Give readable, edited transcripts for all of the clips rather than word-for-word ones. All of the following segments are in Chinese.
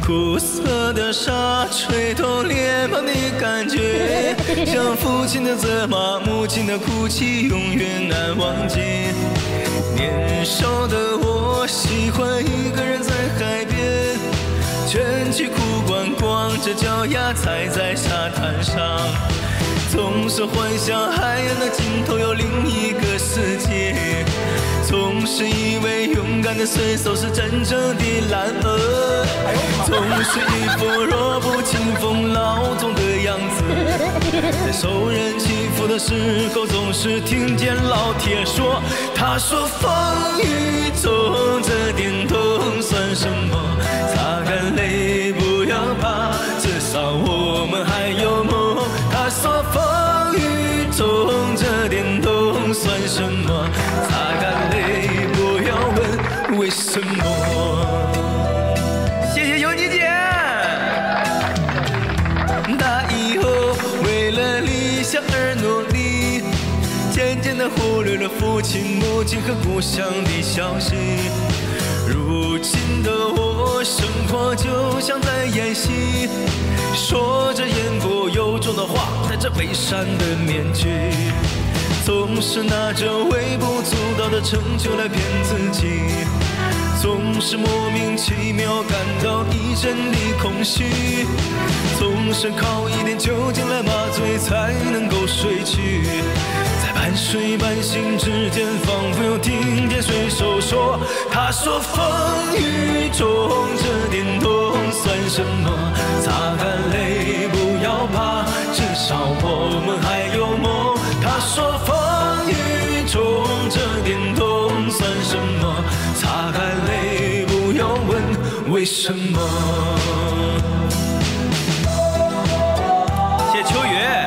苦涩的沙吹痛脸庞的感觉，像父亲的责骂，母亲的哭泣，永远难忘记。年少的我喜欢一个人在海边，卷起裤管，光着脚丫踩在沙滩上，总是幻想海岸的尽头有另一个世界，总是以为勇敢的水手是真正的男儿，总是一副弱不禁风老总的样子，在受人欺负的时候，总是听见老铁说，他说风雨中这点痛算什么，擦干泪不要怕，至少我们还有梦。他说风雨中这点痛算什么，擦干泪不要问为什么。谢谢尤妮姐。他以后为了理想而努力，渐渐地忽略了父亲母亲和故乡的消息。如今的我生活就像在演戏，说着言不由衷的话，戴着伪善的面具，总是拿着微不足道的成就来骗自己，总是莫名其妙感到一阵的空虚，总是靠一点酒精来麻醉才能够睡去，在半睡半醒之间，仿佛又听见水手说，他说风雨中这点痛算什么，擦干泪不要怕，至少我们还有梦。他说风雨中这点痛算什么，擦干泪不要问为什么。谢谢秋雨。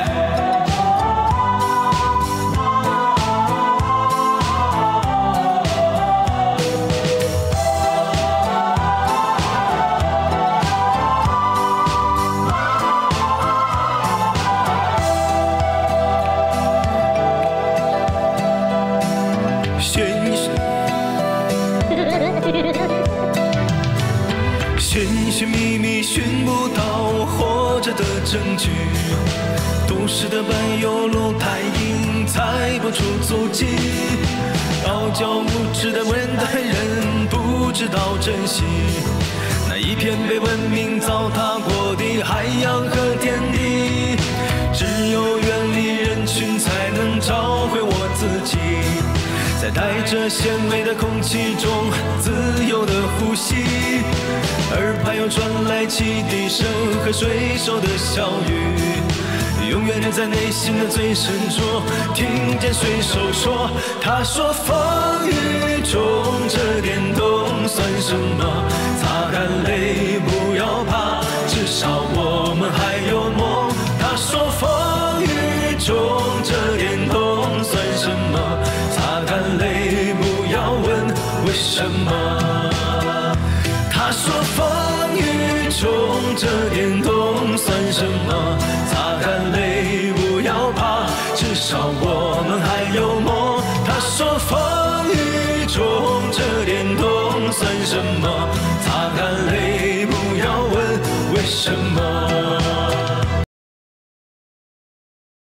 寻寻觅觅寻不到活着的证据，都市的柏油路太硬，踩不出足迹，傲娇无知的现代人不知道珍惜那一片被文明糟蹋过的海洋和天地，只有远离人群才能找回我自己，在带着咸味的空气中自由的呼吸，耳畔又传来汽笛声和水手的笑语，永远在内心的最深处听见水手说，他说风雨中这点痛算什么，擦干泪不要怕，至少我们还有梦。他说风雨中这点痛算什么，擦干泪不要问为什么。他说风雨中这点痛算什么，擦干泪不要怕，至少我们还有梦。他说风雨中这点痛算什么，擦干泪不要问为什么。